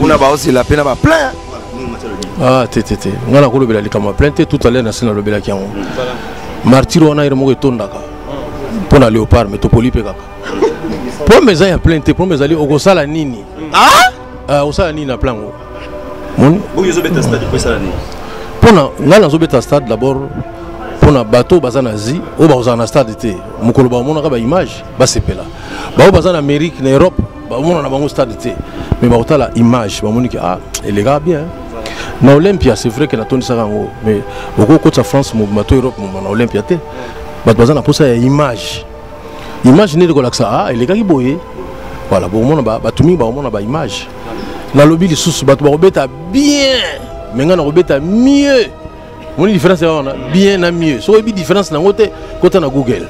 On a aussi la peine à plein. Ah, tété. On a coulé la cama plein, tout à l'heure, national le Belakian. Martyr, on a eu un tondaka. Pour la léopard, mais topoli pega. Pour mes amis à plein, pour mes amis, au Sala Nini. Ah, au Sala Nini à plein. Bon, ils ont stade pour ça l'année. Pour la stade d'abord. Pour un bateau bazanazi au bazana stade été mukolo ba mona ka image ba sepela ba bazana Amérique na Europe ba mona na bango stade été mais ba otala image ba moni que ah les gars bien na Olympia c'est vrai que na toni sarango mais au côté de France mo bateau Europe mo na Olympia té ba bazana pour ça image ne de ça ah les gars qui boye voilà ba mona ba tumi ba mona ba image na lobby les sous ba robeta bien mais ngana robeta mieux. Mon différence c'est bien à mieux. So une différence dans côté na Google.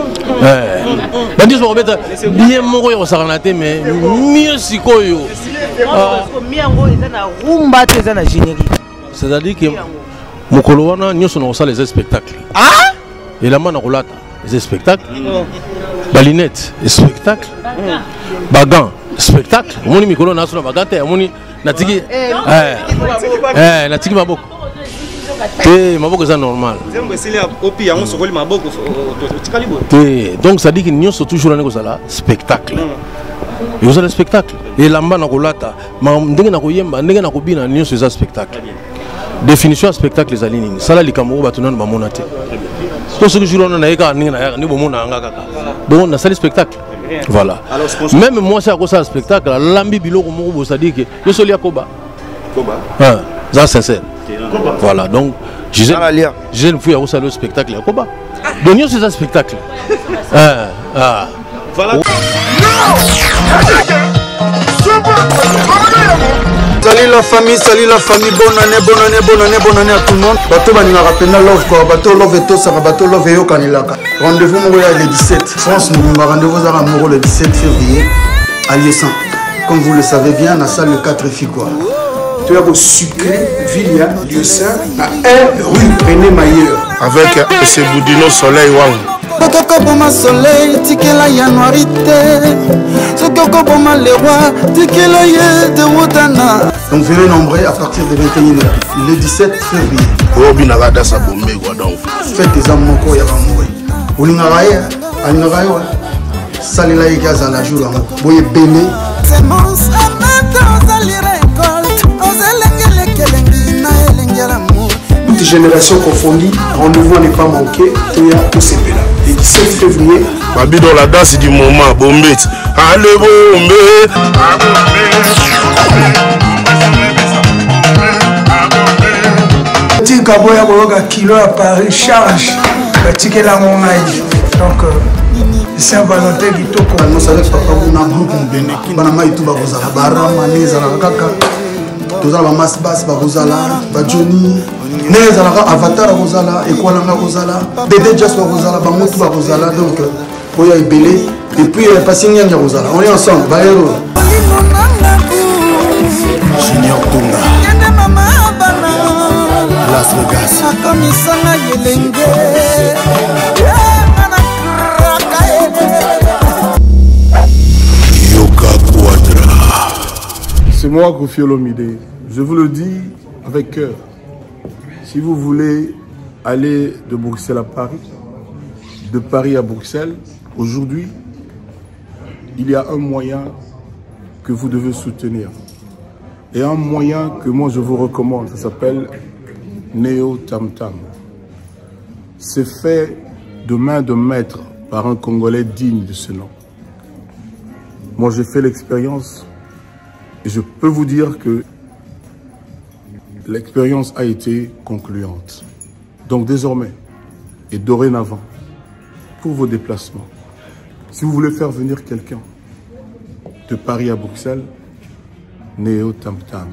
Bien mon koyo saranaté mais mieux si koyo. C'est-à-dire que mokolo wana nyoso na osala les spectacles. Ah? Et la mana rolata les spectacles. Balinette, spectacle. Bagan, spectacle. Moni mikolo na sona bagate, moni natiki natiki maboko. Maboko c'est normal. Donc ça dit que nous sommes toujours dans le spectacle. Vous avez le spectacle. Et là-bas, nous avons un spectacle. Définition de spectacle, les alignes. Ça, là, les camerounais, ils ont monté. Tout ce que je bon, on a le spectacle. Voilà. Même moi, c'est à cause du spectacle. L'ambi bilo, ça dit que je suis à Koba. Koba. Ça, c'est sincère. Voilà, donc j'ai une fouille à le spectacle à Koba. Donc nous c'est un spectacle. Voilà. Salut la famille, bonne année à tout le monde. Bateau Banina Rapena Love quoi, bateau Love et Tosa, bateau Love et Yokanilaka. Rendez-vous le 17. France, nous rendez-vous à Moro le 17 février à Liessan. Comme vous le savez bien, la salle le 4 filles quoi. Tu as sucré Villa Lieusaint à 1 rue René Mailleur. Avec ce Boudino Soleil Wang. Sokokoboma soleil, tikela yanuarité. Sokokoboma le roi, tikela ye de Wotana. Donc venez nombreux à partir de 21h, le 17 février. Obi Nagada Sabombe donc. Faites des amoko ya bamoué. Olingaraye, alingaraye wa. Salila igaza la jour amour. Boye béné. C'est mon sabato salire. Toute génération confondue, rendez-vous à ne pas manquer. Le 17 février. Babi dans la danse du moment, Bombé. Allez, Bombé. Petit Kaboya Boyoga kilo à Paris charge. Ticket la monnaie. Donc, Saint-Valentin qui toque. Nous savons que papa vous n'a pas béni. Banama et tout va vous avoir. Barama, Neza, Kaka. Tous les masses basses, Barozala, Badjoni. Neza, Avatar, Rosala, Equalanga, Rosala. Bébé Just, Rosala, Bamotu, Rosala. Donc, Boya est belé. Et puis, Passing Rosala. On est ensemble. Bayero. Junior Tunga. Las Vegas. C'est moi, Kofi Olomide. Je vous le dis avec cœur. Si vous voulez aller de Bruxelles à Paris, de Paris à Bruxelles, aujourd'hui, il y a un moyen que vous devez soutenir. Et un moyen que moi je vous recommande, ça s'appelle Néo Tam Tam. C'est fait de main de maître par un Congolais digne de ce nom. Moi j'ai fait l'expérience et je peux vous dire que l'expérience a été concluante. Donc désormais et dorénavant, pour vos déplacements, si vous voulez faire venir quelqu'un de Paris à Bruxelles, Néo Tam Tam.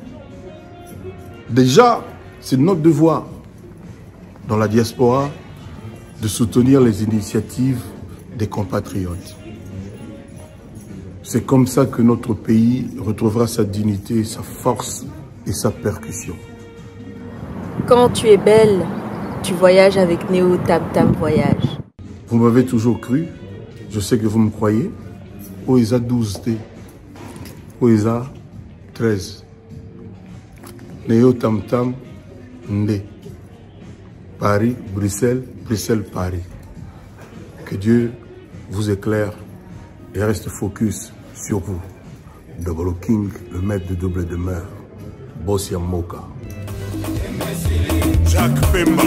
Déjà, c'est notre devoir dans la diaspora de soutenir les initiatives des compatriotes. C'est comme ça que notre pays retrouvera sa dignité, sa force et sa percussion. Quand tu es belle, tu voyages avec Néo Tam Tam Voyage. Vous m'avez toujours cru, je sais que vous me croyez. Oeza 12D, Oeza 13. Néo Tam Tam Ndé. Paris, Bruxelles, Bruxelles, Paris. Que Dieu vous éclaire et reste focus sur vous. Double King, le maître de double demeure. Boss Yamoka. Jacques Pemba.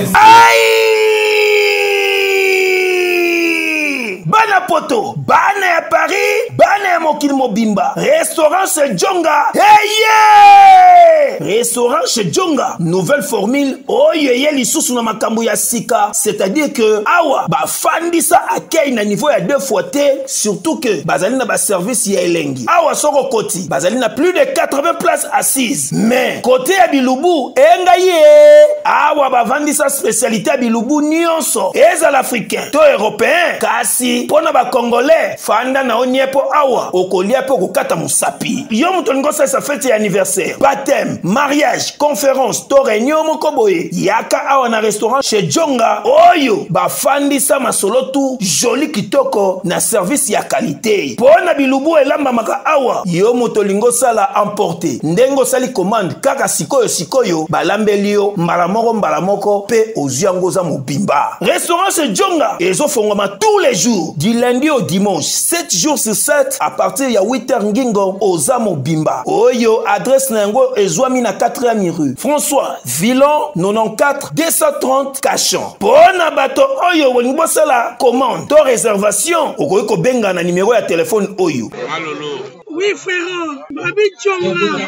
Bana poto, bana ya Paris, bana ya mokili mobimba. Restaurant chez Djonga. Hey yeah! Restaurant chez Djonga. Nouvelle formule. Oye lisusu na makambo ya sika. C'est-à-dire que awa ba fandisa akei na niveau ya 2 fois T. Surtout que bazali na ba service ya elengi. Awa soko koti. Bazali na plus de 80 places assises. Mais côté ya Bilubu, enga ye. Awa ba vandisa spécialité ya Bilubu nyonso. Eza l'africain, to européen. Kasi pona ba congolais fanda na oniepo awa okolia po kokata musapi yo muto ngosa sa fête ya anniversaire baptême mariage conférence to réunion moko boye yaka awa na restaurant chez Djonga oyo ba fandisa masolo tu joli kitoko na service ya qualité pona Bilubu elamba maka awa yo muto lingosa la emporter ndengo sali commande kaka sikoyo balambelio mbala moko pe oziangoza mobimba restaurant chez Djonga ezo fongoma tous les jours du lundi au dimanche 7 jours sur 7 à partir ya 8h ngingo ozamo bimba oyo adresse nango ezwami na 4e rue François Villon 94 230 Cachan pona bato oyo bonibosala commande to réservation okoki kobenga na numéro ya téléphone oyo. Oui frère, Babi Djonga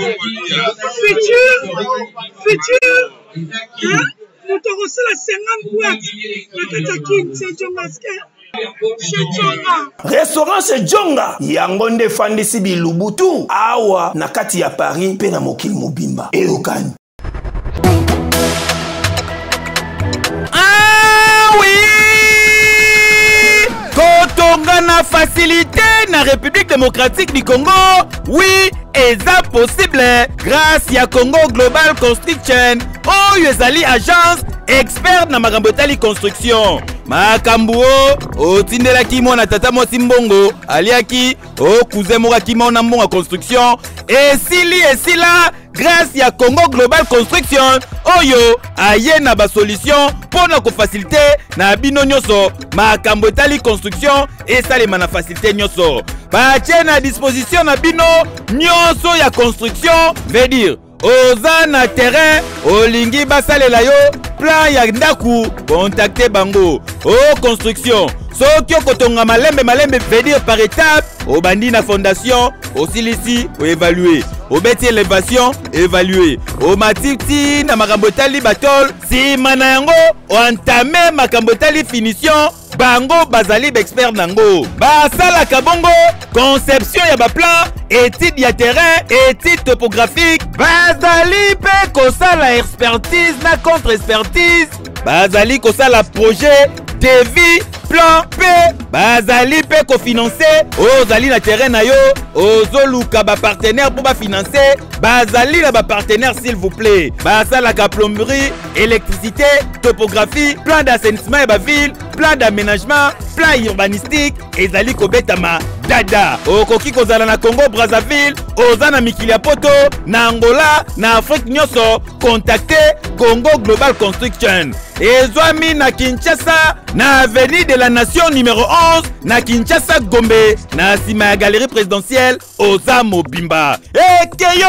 futur hein? Nous te reçons la 50 boîtes la Katakin c'est Djonga. Restaurant chez Djonga yangonde fandisi Bilubutu awa na kati ya Paris pe na mokili mobimba eyokani. Ah oui kotonga na facilité na République démocratique du Congo. Oui, eza possible grâce ya Congo Global Construction oyo ezali agence expert na makambo etali construction. Makambu otindelaki mwana tata mosi mbongo aliaki okuze mokaki mona mbongo construction esila grâce ya Congo Global Construction oyo aye na ba solution pona ko faciliter na bino nyoso makambo etali construction esalema na facilité nyoso batie na disposition na bino nyoso ya construction veut dire oza na terrain olingi basalela yo plan ya ndaku contacter bango construction soki okotonga malembe veut dire par étape obandi na fondation osilisi évaluer obeti élévation évaluer omatiti na makambo etali batol sima na yango oentame makambo etali finition bango bazali expert nango basalaka bongo conception ya baplan étude ya terrain étude topographique bazali pe kosala expertise na contre expertise bazali kosala projet devis plan P bazali pe kofinancer ozali na terrain na yo ozoluka ba partenaire pour ba financer bazali na ba partenaire s'il vous plaît basalaka plomberie électricité topographie plan d'assainissement et ba ville plan d'aménagement plan urbanistique ezali kobetama dada okoki kozala na Congo Brazzaville oza na mikili ya poto na Angola na Afrique nyoso contacter Congo Global Construction ezwami na Kinshasa na avenue de la Nation numéro 11 na Kinshasa Gombe na sima ya galerie présidentielle oza mobimba ekeyo.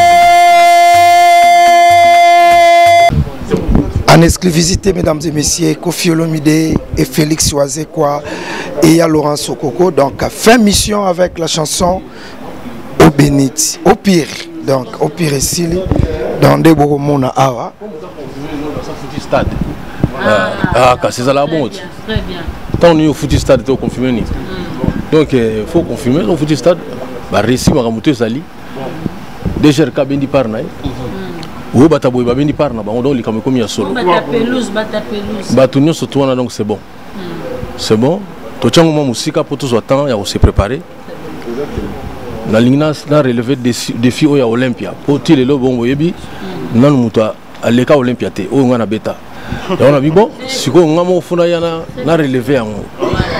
En exclusivité, mesdames et messieurs, Kofi Olomide et Félix Oazekwa et il y a Laurent Sokoko. Donc, fin mission avec la chanson Au Bénit, au pire. Donc, au pire ici, dans des beaux mots awa. Stade. C'est ça la bonne. Très bien. Tant on est au foot stade, il faut confirmer. Donc, il faut confirmer au foot stade. Bah, récit, ma ramouté sali. Déjà, le cabine par naï. Ou bataboy babini par na bango li comme ya solo. Bata pelouse. Batunyo surtout on a donc c'est bon. C'est bon. To chango mo musika pour tout temps ya se préparer. Na lingna na relever défi o ya Olympia. Pour tirer le bon boyebi nan muta aleka Olympia te o ngana beta. Et on a dit bon, si on a funa yana na relever en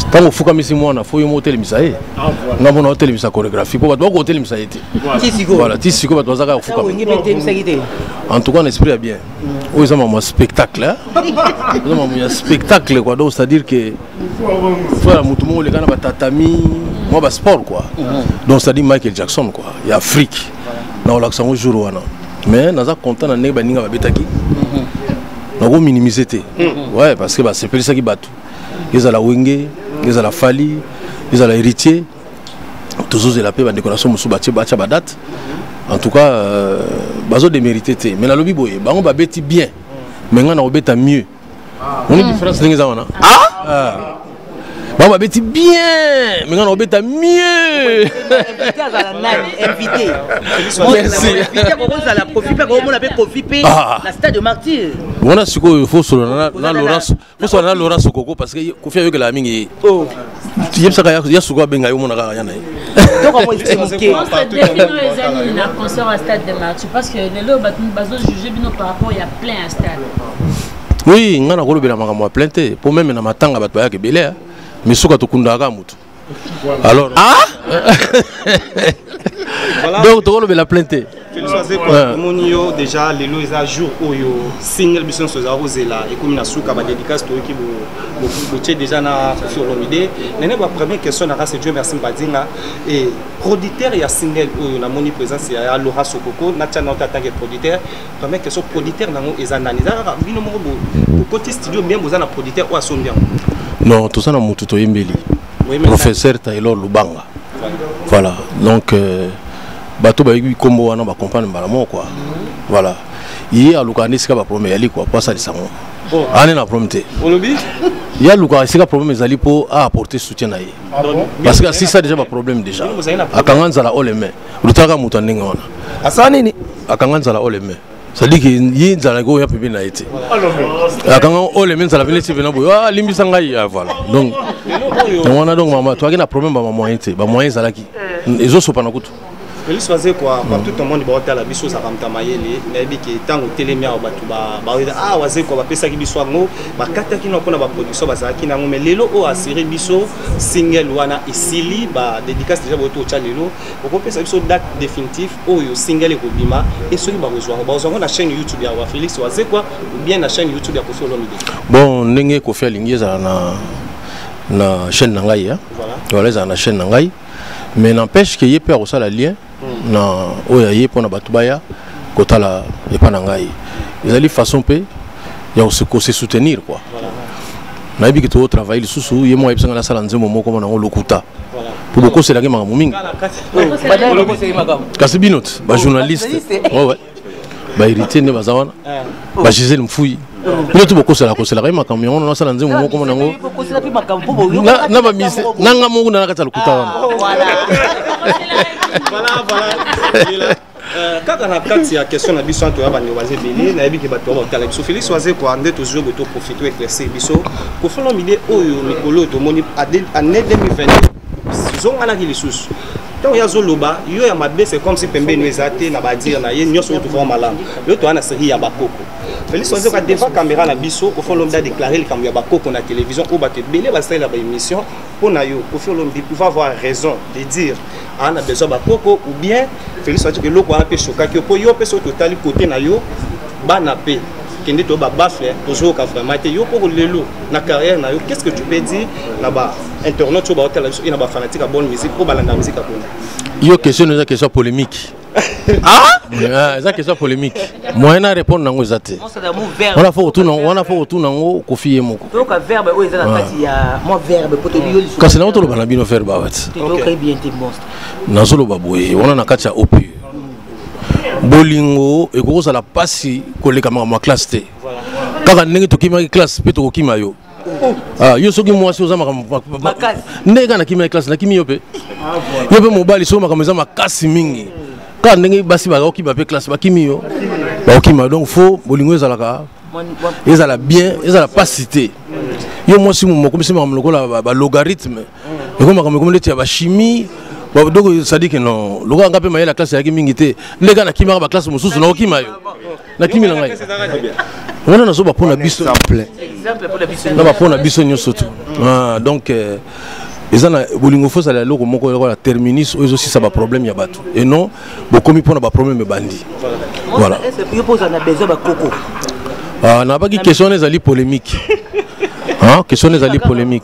Quand on fout misi moi, on a faut y monter les misaï. On a mon hôtel les misaï chorégraphie. Pour battre hôtel les misaï. Voilà, tisiko battre ça au fout. En tout cas, on esprit bien. Oui, ça m'a un spectacle. Ça m'a un spectacle quoi. Donc c'est-à-dire que voilà, tout le monde les gars na tatami, moi bas sport quoi. Donc c'est-à-dire Michael Jackson quoi. Il y a Afrique. Na l'accent au jour wana. Mais naza content na neba ninga babetaki. Na go minimiser té. Ouais, parce que bah c'est plus ça qui bat tout. Ils ont la wenge, ils ont la fali, ils ont la héritier. Toujours la paix, la décoration, date. En tout cas, bazo de mériter. Mais la lobby boye, on va bêter bien. Mais on a bêter mieux. On est différence les gens. Ah. On va bêter bien, mais on a bêter mieux. Invité. Merci. On a profité, on a profité. La stade de martyr. On a ce qu'il faut sur la Laurence Sokoko parce que Kofi avec la mingi. Oh. Il y a ça qu'il y a souvent benga on a rien. Donc on va expliquer. On se définit les amis na concert à stade de martyr parce que les lots bazo juger bino par rapport il y a plein à stade. Oui, on a gros bela makamwa plainte pour même na matanga bat ba ya kebele. Mais ce que tu as mutu. Alors, donc tu as la plainte. Monio déjà les lois à jour où yo single bison sur la rose là et comme na souka ba dédicace to qui bo déjà na Fiolomide. Nene ba première question na race Dieu merci Mbadinga et producteur ya single où na moni présence ya Laura Sokoko na tana en tant que producteur. Première question producteur nango ezanani za bino mo bo côté studio bien bozana producteur ou asombian. Non, tout ça, c'est tout Yembeli. Professeur Taylor Lubanga. Voilà. Donc, bateau ba yi kombo wana ba comprendre balamo quoi. Voilà. Il y a Luka Nisika ba problème ali quoi, pas ça les sango. Ane na problème té. Olobi? Il y a Luka Nisika problème ali pour apporter soutien à lui. Parce que si ça déjà pas problème déjà. Akanganza la oleme. Lutaka mutandenga wana. Asani ni akanganza la oleme. Ça dit que y a go ya pipi na été. Akangan oleme ça la venir si venant ah limbisa ngai voilà. Donc on a donc maman toi qui na problème ba moyen té, ba moyen ça là qui. Ils ont sopa na kutu. Félix Oise quoi, tout le monde va la biso ça ramta mayele, na bi ki tango telemia batu ba ah Oise quoi ba pesa ki biso ngo, ba kata ki na ba production ba za ki na ngo mais lelo o assuré biso single wana isili ba dédicace déjà boto cha lelo, o pesa biso date définitive o yo single ko bima et celui ba rejoindre na chaîne YouTube ya Félix Oise quoi ou bien na chaîne YouTube ya Kofi Olomide. Bon, ndenge Kofi alingi za na chaîne nangai hein. Voilà za na chaîne nangai. Mais n'empêche qu'il y ait peur au ça lien na oyaye pour na batubaya kotala et pas nangai. Ils allaient façon pe ya se soutenir quoi. Na ibi que tu travailles sous y moi ebsanga la sala nzemo moko na lokuta. Pour beaucoup c'est la game maminga. Kasibinot, ba journaliste. Ouais. Ba héritier ne bazawana. Ba Gisèle Mfouyi. Nous tout beaucoup c'est la game camion na sala nzemo moko na ngo. Na ba mise nanga mungu na kata lokuta. Voilà. Quand on a quatre questions na biso to abandi waze beli na yebi ke bato ba tala biso Félix Oise quoi ande toujours beto profiter éclaircir biso ko folo mide oyo mikolo to moni année 2022 saison ana ki lisusu donc ya zoloba yo ya mabe c'est comme si pembe nous ezate na ba dire na ye nyoso to vraiment malam yo to ana série ya bakoko Félix Oise ka devant caméra na biso ko folo mda déclarer le kam ya bakoko na télévision o ba te belé ba style la ba émission pour na yo ko folo mdi pouvoir avoir raison de dire on a besoin de bakoko ou bien Félix Oise que loko ana pe choka que po yo pe so total côté na yo ba na pe kende to ba bafle toujours ka vraiment te yo pour lelo na carrière na yo qu'est-ce que tu peux dire na ba internaute to ba hotel na ba fanatique à bonne musique pour balanda musique à bonne yo question une question polémique. Ah c'est question polémique. Moi na répondre nango zate. On a fait retour nango Kofi moko. Donc verbe o ezala kati ya moi verbe pour te bio liso. Kasi na to lo bana bino faire ba wat. Donc bien te monstre. Na solo baboye on na kati ya opu. Bolingo et ko ça la passi koleka ma classe te. Kaka ndenge to kima classe pe to kima yo. Ah yo soki moi si ozama makasi. Ndega na kima classe na kimi yo pe. Yo pe mobali so makameza makasi mingi. Quand ndenge basi ba oki ba pe classe ba kimi yo. Ba okima donc faut bolingo ezalaka. Ezala bien, ezala pas cité. Yo moi si mo comme si ma lokola ba logarithme. Et comme le ba chimie Donc ça dit que non. Le gars a pas la classe avec Mingité. Les gars qui marquent la classe Moussous non qui maillot. Na qui milanga. On a so ba pour la biso exemple. Exemple pour la biso. Na ba pour la biso nyoso tout. Donc ils ont bolingo fo ça la loko moko la terminus eux aussi ça ba problème ya bato. Et non, bo komi pour na ba problème bandi. Voilà. Est-ce que pose na besoin ba coco. Ah, n'a pas qui question les alliés polémiques. Hein, question des alliés polémiques.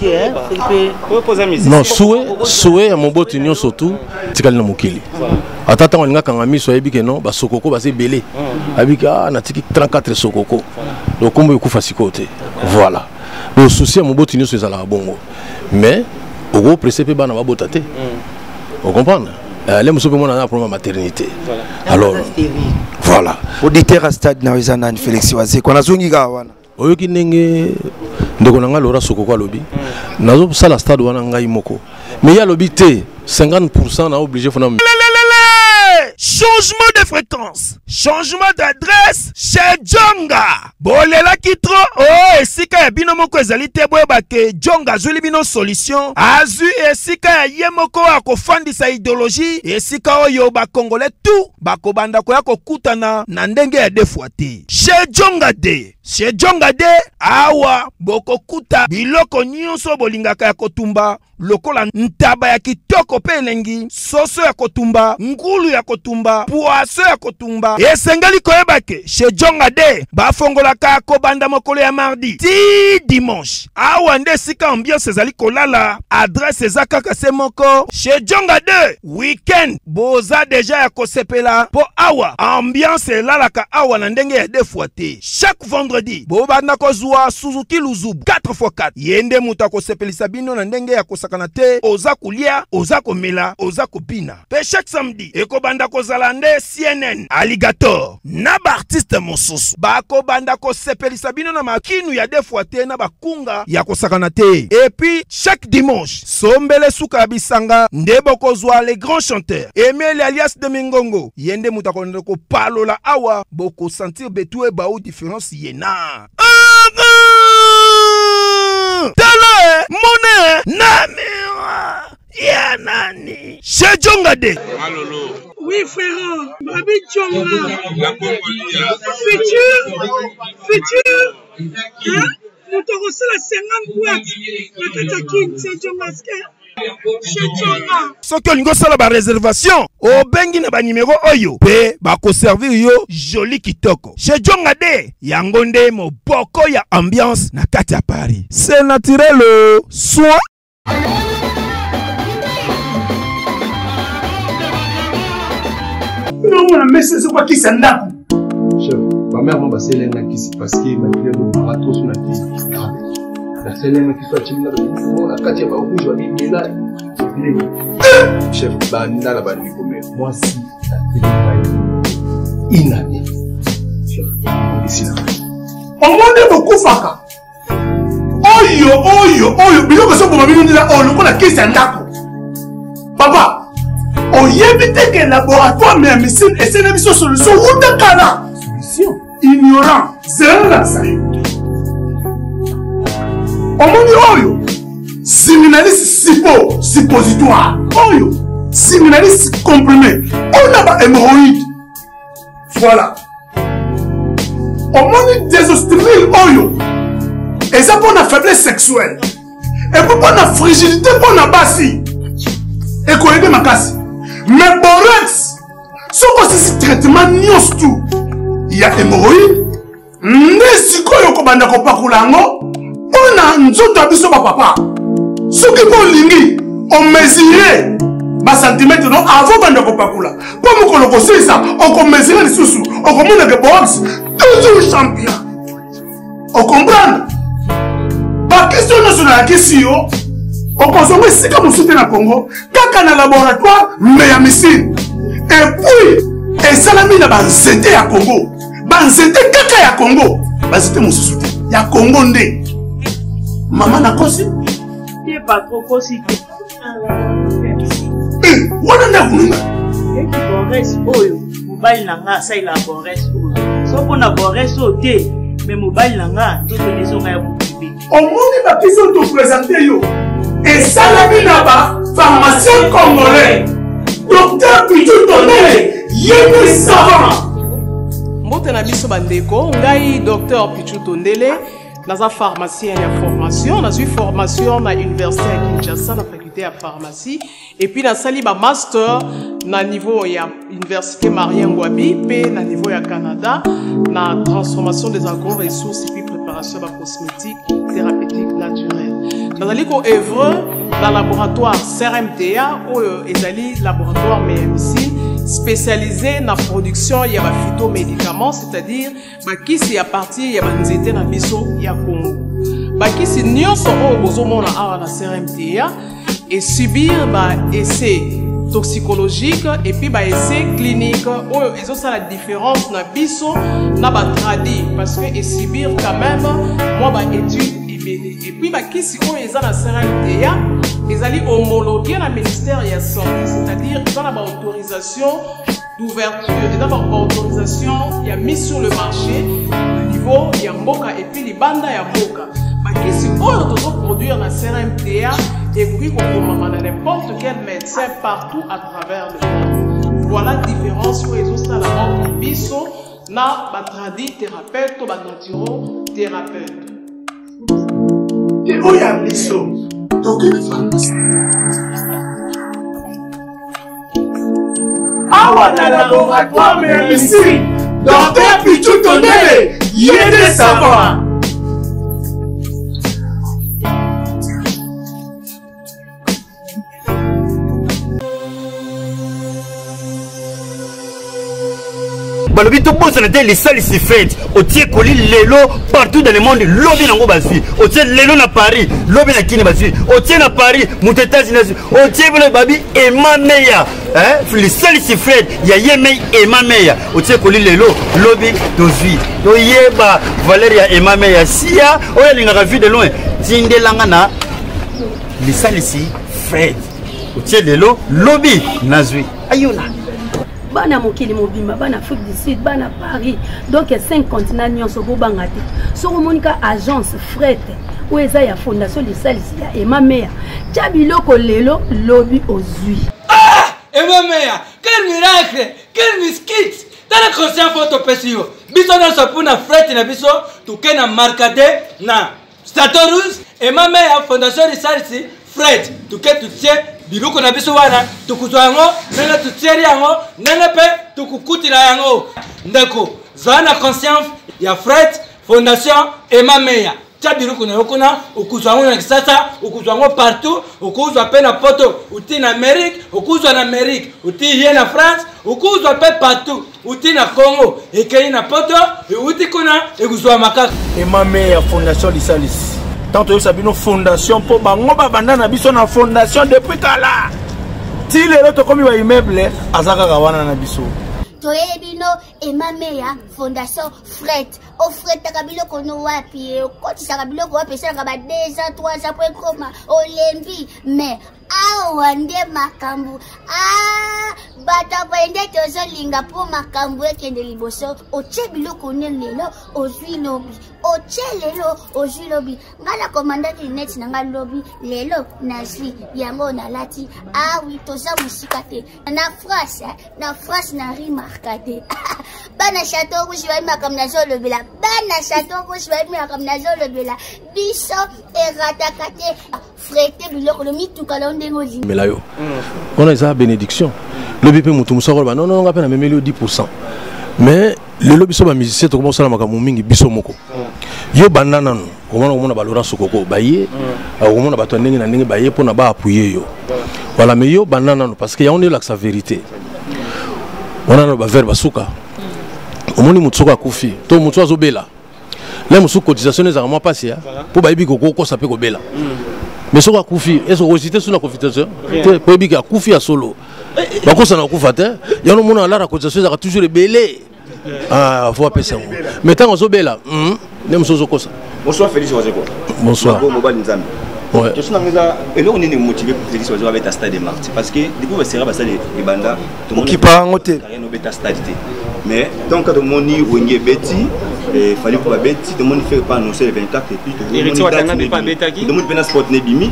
Non, souhait à mon beau union surtout, c'est qu'elle n'a mokili. Attends, on a quand même mis sur Ebi que non, bah Sokoko va se belé. Avec ah, na tiki 34 Sokoko. Donc comme il faut côté. Voilà. Le souci à mon beau union c'est ça là bongo. Mais au gros précepé ba na ba botate. Vous comprenez? Les monsieur pour moi on a un problème maternité. Alors voilà. Auditeur à stade na Wizana Félix Waze. Qu'on a zongi gawana. Oyoki ndenge ndeko nanga Laura Sokoko lobi nazo sala stade wana ngai moko mais ya lobi te 50% na obligé fona changement de fréquence, changement d'adresse chez Djonga. Bolela kitro, oh, esika ya bino moko ezali te boyeba ke Djonga azuli bino solution. Azu esika ya ye moko akofandisa idéologie, esika oyo ba Congolais tout bakobanda koya kokutana na ndenge ya defuate. Chez Djonga de, chez Djonga de awa bokokuta biloko nyonso bolingaka ya kotumba. Lokola ntaba ya kitoko pe elengi, soso ya kotumba, ngulu ya kotumba, poaso ya kotumba. Esengeli koyeba ke chez Djonga de bafongolaka kobanda mokolo ya mardi ti dimanche. Awa nde sika ambiance ezali kolala, adresse ezakaka se moko. Chez Djonga de weekend boza deja ya kosepela po awa ambiance elalaka awa na ndenge ya defuate. Chaque vendredi bobanda kozwa Suzuki Luzubu 4x4 yende muta kosepelisa bino na ndenge ya kanate oza kulia oza komela oza kopina pe chaque samedi ekobanda kozala nde CNN Alligator na ba artiste mosusu bako banda kosepelisa bino na makinu ya defuate na bakunga ya kosakana te. Et puis chaque dimanche sombele suka bisanga nde bokozwa les grands chanteurs Emile alias de Mingongo yende muta konde ko palola awa boko sentir betue ba ou différence yena tele monnaie namira ya nani chez Djonga de Malolo. Oui frère, Babi Djonga futur hein motorosa la 50 boîtes na katakine chez Djonga soki olingo sala ba réservation obengi na ba numéro oyo pe bako servir yo joli kitoko chez Djonga de yango nde moboko ya ambiance na kati ya Paris. C'est naturel soit non mais c'est quoi qui s'en a chef ma mère m'a passé l'un qui parce que ma fille est bateau sur la tête la seule qui soit timide la katia ba rouge wa bimela chef banda la bandi comme moi si inane chef ici là on monde beaucoup faka oyo biloko so pour mabino ndila o lokola kisa ndako papa oyebi te que laboratoire mais médecine et c'est une solution ou de kala solution ignorant zéro la ça omoni oyo siminaliste suppositoire oyo siminaliste comprimé on a ba hémorroïde voilà omoni désostérile oyo et ça pour la faiblesse sexuelle et pour la fragilité pour la basi et qu'on aide ma casse mais borex ce que c'est traitement nyos tout il y a hémorroïde n'est quoi yo banda ko pakulango on a nzoto abiso ba papa ce qui ko lingi on mesurer ba centimètre non avant banda ko pakula pour mo ko loko ça on ko mesurer les sous on ko mona que box toujours champion on comprend ba question nationale question on consomme si comme soutien na Congo kaka na laboratoire mais ya missile et puis et salami na ba nzete ya Congo ba nzete kaka ya Congo ba nzete mo soutien ya Congo nde maman na kosi il pas trop kosi wana na kununga eki bores oyo mobile nanga sa ila bores oyo so pona bores o te mais mobile nanga to connaissons ya bubi omoni ba question to présenter yo et salami na ba pharmacien congolais, docteur Pichu Tondele, yéné savant. Mbote na biso bandeko, ngai docteur Pichu Tondele, naza pharmacien ya formation, naza formation na université ya Kinshasa na faculté ya pharmacie et puis nasali ba master na niveau ya université Marien Ngouabi pe na niveau ya Canada na transformation des agro-ressources et puis préparation de cosmétiques thérapeutiques naturelles. Nazali ko œuvre dans laboratoire CRMTA ou ezali laboratoire MMC spécialisé dans la production de phytomédicaments, c'est-à-dire qui à partir de nzete na biso ya Congo. Qui si nyonso o bozomona awa na CRMTA et subir essai toxicologique et puis essai clinique ou ils ont ça la différence na biso na ba tradi parce que et subir quand même moi étude et puis qui si on est dans la CRMTA ils allaient homologuer le ministère de la Santé, c'est-à-dire qu'ils ont l'autorisation d'ouverture, ils ont l'autorisation qui a mis sur le marché le niveau de Mboka et puis les bandes de Mboka. Qui si on doit produire la CRMTA et puis qu'on peut n'importe quel médecin partout à travers le monde. Voilà la différence où ils ont ça la mort biso na batradi thérapeute ou batantiro thérapeute. Et où y a biso? Donc, awa na laboratoire mais ici, docteur Pichu Tondele, yéné savant. Balobi to boss na les salles si fête au tie koli lelo partout dans le monde lobi nango bazui au tie lelo na Paris lobi na kini bazui au tie na Paris mutetazi na au tie bole babi et ma meya les salles si fête ya yemei et ma meya au tie koli lelo lobi dozui to yeba Valeria et ma meya sia oya linga vu de loin tindelanga na les salles si fête au tie lelo lobi nazui ayona bana mokili mobimba bana Afrique du Sud bana Paris donc 5 continents nyonso bo bangati soko monika agence fret ou eza ya fondation de salisi ya Emma Meya tchabiloko lelo lobby ozui Emma Meya quel miracle quel miskit tala conscient photo pesio biso na sapuna fret na biso tukena markade na Statorus Emma Meya fondation de salisi fret tuke tutie biloko na biso wana tukuzwa yango nanga tutieri yango nanga pe tukukutila yango ndeko zana conscience ya Fred Fondation Emma Meya tia biloko na yokona ukuzwa yango na kisasa ukuzwa yango partout ukuzwa pe na poto uti na Amérique ukuzwa na Amérique uti ye na France ukuzwa pe partout uti na Congo ekei na poto uti kuna ekuzwa makaka Emma Meya Fondation Lisalis. Tant que ça une fondation pour bango babanda na biso na fondation depuis kala. Ti lelo to komi wa immeuble azaka kawana na biso. Toyebino Emma Meya Fondation Fret. O Fret takabilo kono wapi koti sakabilo ko wapi sanga ba 2 ans 3 ans pour koma olembi mais awande makambu bata bende tozo linga po makambu ekende liboso ochebilo kono lelo ozwi lobi ochelelo ozwi lobi ngala commandant net nanga lobi lelo nazwi yango na lati oui toza musika te na France na remarqué bana château rouge va makam na zolo bela bana château rouge va makam na zolo bela biso eratakate frete biloko le mituka la ndengo zi melayo on a ça bénédiction lobi pe mutu musako ba non ngapena memeli 10% mais le lobby so ba musicien to commence la makamu mingi biso moko yo banana no komona ba Laurent Sokoko baye komona ba to ndenge na ndenge baye pona ba appuyer yo voilà mais yo banana no parce que ya on est là sa vérité on a no ba verbe suka omoni mutsoko akufi to mutso azobela là musu cotisation les armes passé pour ba ibiko ko ça peut ko bela mais soko akufi est-ce que reciter sur la cotisation pour ibiko akufi à solo ba ko ça na kufa te ya no mona la cotisation ça toujours belé faut appeler ça mais tant azobela nem sozo kosa bonsoir Félix Wazeko bonsoir ouais je suis dans ça et là on est motivé pour Félix Wazeko avec ta stade de Marti parce que du coup va sera ça les bandas tout le monde qui part en hôtel rien au bêta stade mais donc quand on y on Betty il fallait pour Betty tout le monde fait pas annoncer le 24 et puis tout le monde pas bêta qui tout le monde sport nebimi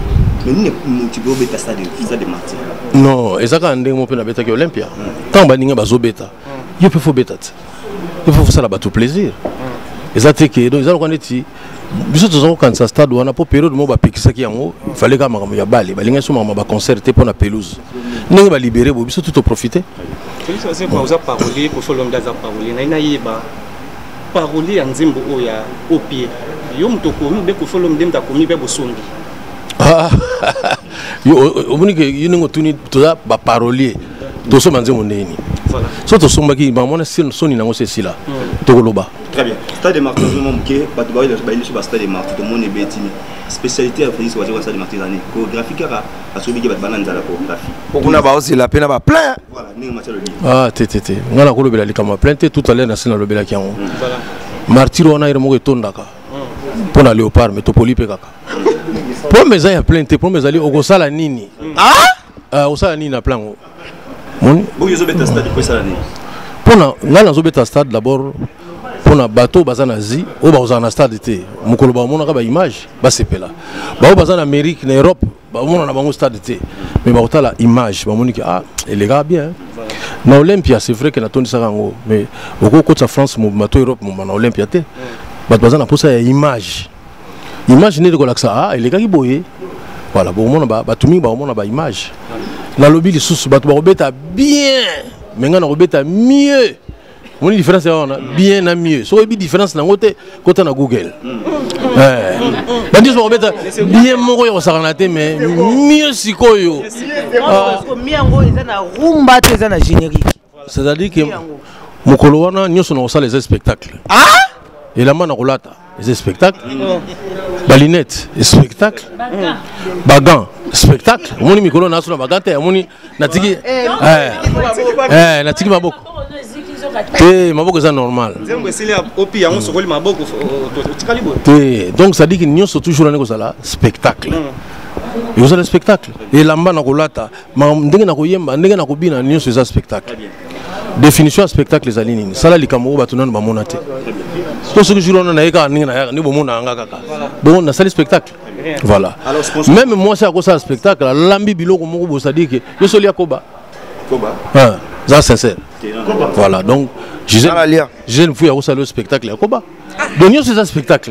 Mais tu peux bêta ça de martyr. Non, et ça quand on peut bêta que Olympia. Quand on va ninga bazo bêta, il faut bêta. Il faut ça là tout plaisir. Et ça c'est que donc ils ont connaître biso tozongo quand ça stade wana po période mo ba pekisa ki yango il fallait ka makambo ya bale balinga so mama ba concerter pour na pelouse ninga ba libérer bo biso tout profiter. C'est quoi vous parler pour faire l'homme d'aza parler na yeba parler en nzimbo oya au pied yo mtoko mu be ko faire l'homme demta komi be bosongi. Ah yo omuni ke yingo tuni toza ba parolier to so manze moneni. Voilà. So to somba ki ba mona soni nango c'est là. Tokoloba. Très bien. Stade de Martyrs, stade de Martyrs, tout le monde est bêtini. Spécialité à Félix Oazé, stade de Martyrs, chorégraphie, à celui qui va banane dans la chorégraphie. Pour qu'on a aussi la peine à plein. Voilà, nous matière le livre. Ah, tété. On a la colobela li kama plein tout à l'heure national le bela ki yango. Voilà. Martyrs on a iremo ke tondaka. Pour na léopard mais topoli pe kaka. Pour mes ya plein pour mes ali okosala nini. Ah, osala nini na plan. Mon. Bon yo zo beta stade pour ça nini. Pour na zo beta stade d'abord. Pour na bateau bazana zi o bazana stade té mukolo ba mona ka ba image ba sepela ba o bazana Amérique na Europe ba mona na bango stade té mais ba otala image ba moni que ah les gars bien na Olympia c'est vrai que na tondi sarango mais au côté de France mo bateau Europe mo na Olympia té ba bazana pour ça image ne de ko laksa ah les gars qui boye voilà ba mona ba tumi ba mona ba image na lobby les sous ba to ba bien mais ngana robeta mieux. Mon différence est bien à mieux. So il y a différence dans côté na Google. Ben dis moi bien mon yo saranaté mais mieux si koyo. Mieux ngo ezana rumba ezana générique. C'est-à-dire que mokolo wana nyoso na osala les spectacles. Ah? Et la mana rolata les spectacles. Balinette, spectacle. Bagan, spectacle. Moni mikolo na sona bagante moni natiki natiki maboko. Maboko c'est normal. Donc ça dit que nous sommes toujours dans spectacle. Vous avez le spectacle. Et là-bas, nous avons un spectacle. Définition de spectacle, les alignes. Ça, là, les camerounais, ils ont monté. Tout ce que je dis, c'est le spectacle. Voilà. Même moi, c'est à cause du spectacle. L'ambi bilo, ça dit que je suis Koba. Koba. Ça, c'est sincère. Voilà, donc, je ne fous pas le spectacle à Koba. Donc, c'est un spectacle.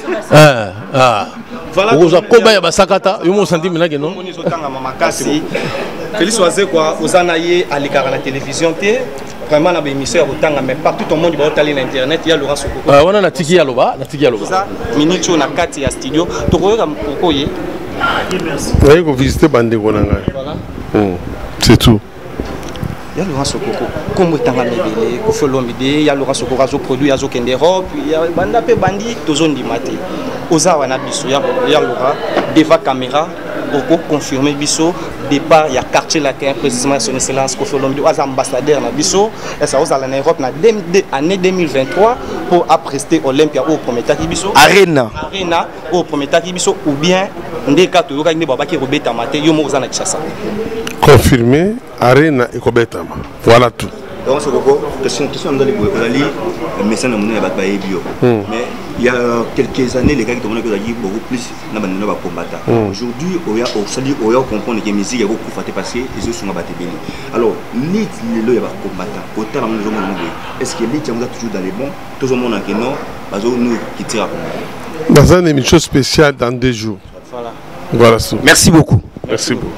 Voilà. Koba, il y a Sakata, il y a senti maintenant que non. Félix Oazé, vous en avez à la télévision. Vraiment, dans l'émission, mais partout au monde, il y a l'internet, il y a Laurent Sokoko. On a Tiki Aloba, minute on a 4 à studio. Tu regardes pourquoi il faut visiter Bandeko. C'est tout. Il y a Laurent Sokoko. Comme tu as dit, il y a Laurent Sokoko qui a produit, il y a Kendero, puis il y a Bandapé Bandi, tout le monde dit Maté. Oza wana biso, il y a Laurent, devant caméra, pour confirmer biso. Départ, il y a quartier là qui est précisément son excellence Kofi Olomide, ambassadeur na biso, et ça aux en Europe na année 2023 pour prester Olympia au premier taki biso. Arena au premier taki biso ou bien ndeka to yoka ndeba baki robeta maté yo mo na Kinshasa. Confirmé, Arena et Kobetama. Voilà tout. Donc c'est quoi? Question dans les bois, mais il y a quelques années, les gars qui ont beaucoup plus combattre. Aujourd'hui, on comprend que les musiques sont beaucoup passées et ils sont battus. Alors, l'élite, il y a combattant. Autant est-ce que l'élite est toujours dans les bons? Tout le monde a non, nous qui tirons. Dans une émission spéciale dans 2 jours. Voilà. Voilà. Merci beaucoup. Merci beaucoup.